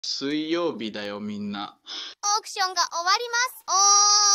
水曜日だよみんな。 オークションが終わります。